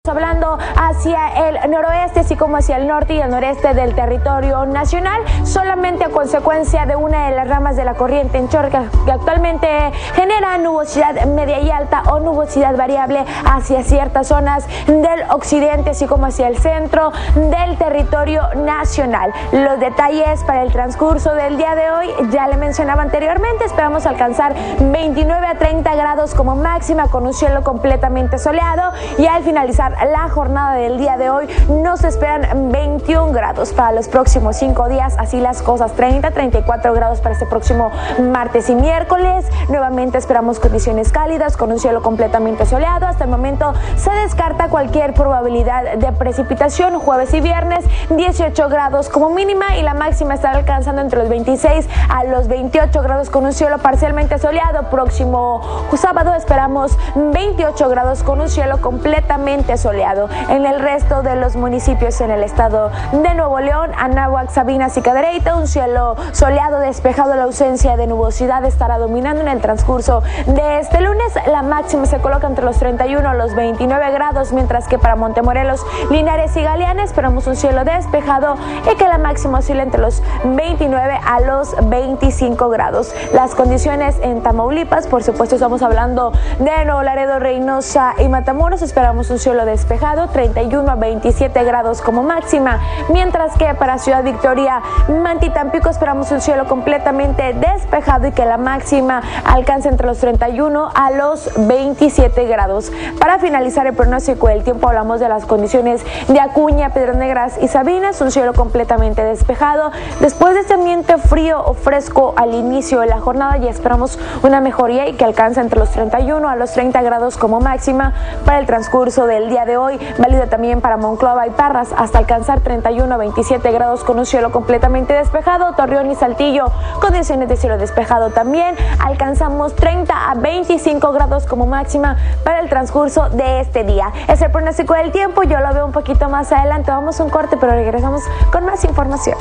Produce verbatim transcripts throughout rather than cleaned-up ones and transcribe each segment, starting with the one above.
Hablando hacia el noroeste, así como hacia el norte y el noreste del territorio nacional, solamente a consecuencia de una de las ramas de la corriente en chorro que actualmente genera nubosidad media y alta o nubosidad variable hacia ciertas zonas del occidente, así como hacia el centro del territorio nacional. Los detalles para el transcurso del día de hoy, ya le mencionaba anteriormente, esperamos alcanzar veintinueve a treinta grados como máxima con un cielo completamente soleado, y al finalizar la jornada del día de hoy nos esperan veintiún grados para los próximos cinco días, así las cosas, treinta a treinta y cuatro grados para este próximo martes y miércoles. Nuevamente esperamos condiciones cálidas con un cielo completamente soleado. Hasta el momento se descarta cualquier probabilidad de precipitación. Jueves y viernes dieciocho grados como mínima y la máxima estará alcanzando entre los veintiséis a los veintiocho grados con un cielo parcialmente soleado. Próximo sábado esperamos veintiocho grados con un cielo completamente soleado. En el resto de los municipios en el estado de Nuevo León, Anáhuac, Sabinas y Cadereyta, un cielo soleado despejado. La ausencia de nubosidad estará dominando en el transcurso de este lunes. La máxima se coloca entre los treinta y uno a los veintinueve grados, mientras que para Montemorelos, Linares y Galeana esperamos un cielo despejado y que la máxima oscila entre los veintinueve a los veinticinco grados. Las condiciones en Tamaulipas, por supuesto estamos hablando de Nuevo Laredo, Reynosa y Matamoros, esperamos un cielo despejado, treinta y uno a veintisiete grados como máxima, mientras que para Ciudad Victoria, Manta y Tampico esperamos un cielo completamente despejado y que la máxima alcance entre los treinta y uno a los veintisiete grados. Para finalizar el pronóstico del tiempo hablamos de las condiciones de Acuña, Piedras Negras y Sabinas, un cielo completamente despejado. Después de este ambiente frío o fresco al inicio de la jornada, ya esperamos una mejoría y que alcance entre los treinta y uno a los treinta grados como máxima para el transcurso del día de hoy. Válido también para Monclova y Parras hasta alcanzar treinta y uno a veintisiete grados con un cielo completamente despejado. Torreón y Saltillo, condiciones de cielo despejado también. Alcanzamos treinta a veinticinco grados como máxima para el transcurso de este día. Es el pronóstico del tiempo, yo lo veo un poquito más adelante. Vamos a un corte, pero regresamos con más información.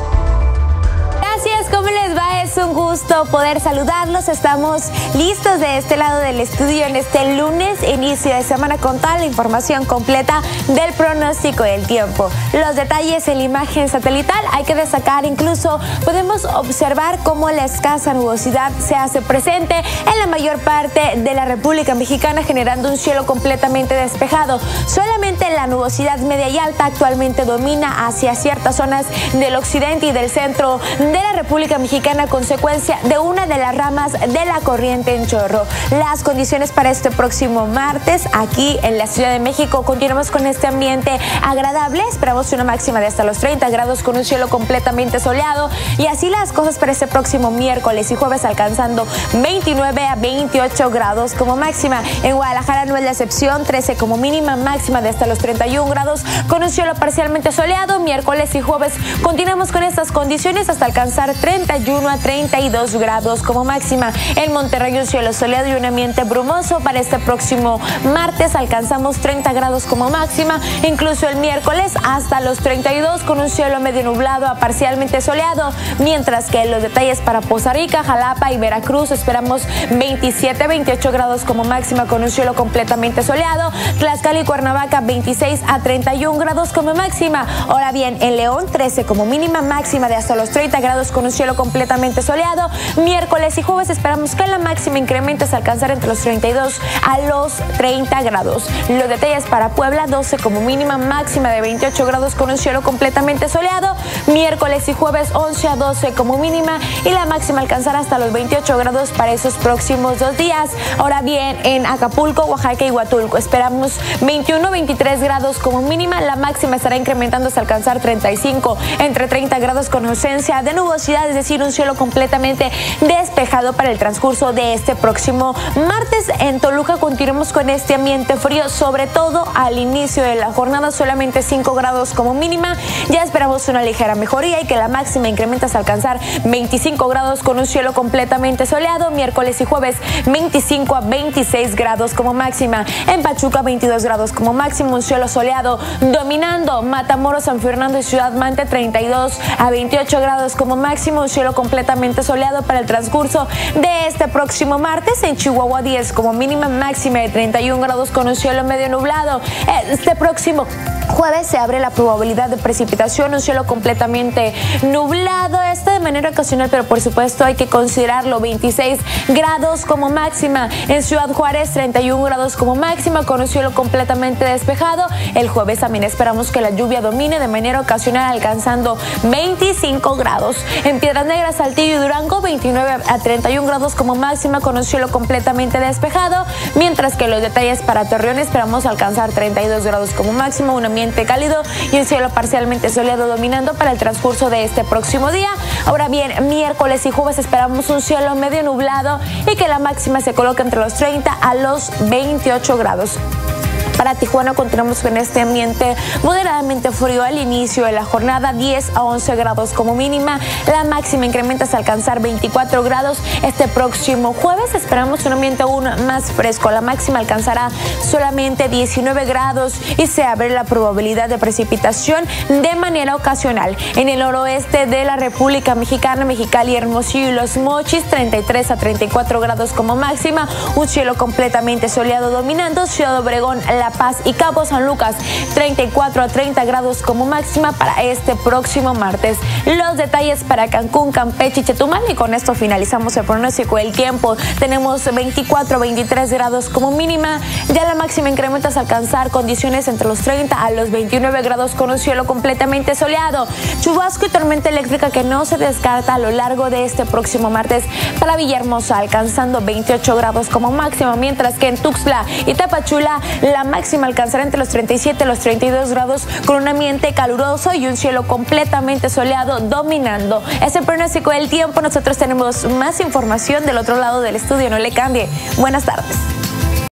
Gracias, ¿cómo les va? Es un gusto poder saludarlos. Estamos listos de este lado del estudio en este lunes, inicio de semana, con toda la información completa del pronóstico del tiempo. Los detalles en la imagen satelital, hay que destacar, incluso podemos observar cómo la escasa nubosidad se hace presente en la mayor parte de la República Mexicana, generando un cielo completamente despejado. Solamente la nubosidad media y alta actualmente domina hacia ciertas zonas del occidente y del centro de la República Mexicana a consecuencia de una de las ramas de la corriente en chorro. Las condiciones para este próximo martes aquí en la Ciudad de México, continuamos con este ambiente agradable, esperamos una máxima de hasta los treinta grados con un cielo completamente soleado, y así las cosas para este próximo miércoles y jueves, alcanzando veintinueve a veintiocho grados como máxima. En Guadalajara no es la excepción, trece como mínima, máxima de hasta los treinta y uno grados con un cielo parcialmente soleado. Miércoles y jueves continuamos con estas condiciones hasta alcanzar treinta y uno a treinta y dos grados como máxima. En Monterrey un cielo soleado y un ambiente brumoso. Para este próximo martes alcanzamos treinta grados como máxima, incluso el miércoles hasta los treinta y dos con un cielo medio nublado a parcialmente soleado, mientras que en los detalles para Poza Rica, Jalapa y Veracruz esperamos veintisiete a veintiocho grados como máxima con un cielo completamente soleado. Tlaxcala y Cuernavaca veintiséis a treinta y uno grados como máxima. Ahora bien, en León trece como mínima, máxima de hasta los treinta grados con un cielo completamente soleado. Miércoles y jueves esperamos que la máxima incremente hasta alcanzar entre los treinta y dos a los treinta grados. Los detalles para Puebla, doce como mínima, máxima de veintiocho grados con un cielo completamente soleado. Miércoles y jueves once a doce como mínima y la máxima alcanzará hasta los veintiocho grados para esos próximos dos días. Ahora bien, en Acapulco, Oaxaca y Huatulco esperamos veintiuno a veintitrés grados como mínima, la máxima estará incrementando hasta alcanzar treinta y cinco, entre treinta grados con ausencia de nubosidad, es decir, un cielo completamente despejado para el transcurso de este próximo martes. En Toluca continuamos con este ambiente frío, sobre todo al inicio de la jornada, solamente cinco grados como mínima. Ya esperamos una ligera mejoría y que la máxima incremente hasta alcanzar veinticinco grados con un cielo completamente soleado. Miércoles y jueves veinticinco a veintiséis grados como máxima. En Pachuca veintidós grados como máximo, un cielo cielo soleado dominando Matamoros, San Fernando y Ciudad Mante, treinta y dos a veintiocho grados como máximo, un cielo completamente soleado para el transcurso de este próximo martes. En Chihuahua, diez como mínima, máxima de treinta y un grados con un cielo medio nublado. Este próximo jueves se abre la probabilidad de precipitación, un cielo completamente nublado, este de manera ocasional, pero por supuesto hay que considerarlo. Veintiséis grados como máxima. En Ciudad Juárez, treinta y un grados como máxima con un cielo completamente despejado. El jueves también esperamos que la lluvia domine de manera ocasional, alcanzando veinticinco grados. En Piedras Negras, Saltillo y Durango, veintinueve a treinta y un grados como máxima con un cielo completamente despejado, mientras que los detalles para Torreón esperamos alcanzar treinta y dos grados como máximo, un ambiente cálido y un cielo parcialmente soleado dominando para el transcurso de este próximo día. Ahora bien, miércoles y jueves esperamos un cielo medio nublado y que la máxima se coloque entre los treinta a los veintiocho grados. Para Tijuana continuamos con este ambiente moderadamente frío al inicio de la jornada, diez a once grados como mínima. La máxima incrementa hasta alcanzar veinticuatro grados. Este próximo jueves esperamos un ambiente aún más fresco. La máxima alcanzará solamente diecinueve grados y se abre la probabilidad de precipitación de manera ocasional. En el noroeste de la República Mexicana, Mexicali, Hermosillo y Los Mochis, treinta y tres a treinta y cuatro grados como máxima. Un cielo completamente soleado dominando. Ciudad Obregón, La Paz y Cabo San Lucas, treinta y cuatro a treinta grados como máxima para este próximo martes. Los detalles para Cancún, Campeche y Chetumal, y con esto finalizamos el pronóstico del tiempo. Tenemos veinticuatro a veintitrés grados como mínima. Ya la máxima incrementa hasta alcanzar condiciones entre los treinta a los veintinueve grados con un cielo completamente soleado. Chubasco y tormenta eléctrica que no se descarta a lo largo de este próximo martes para Villahermosa, alcanzando veintiocho grados como máximo, mientras que en Tuxtla y Tapachula la máxima alcanzará entre los treinta y siete y los treinta y dos grados con un ambiente caluroso y un cielo completamente soleado dominando. Es el pronóstico del tiempo. Nosotros tenemos más información del otro lado del estudio. No le cambie. Buenas tardes.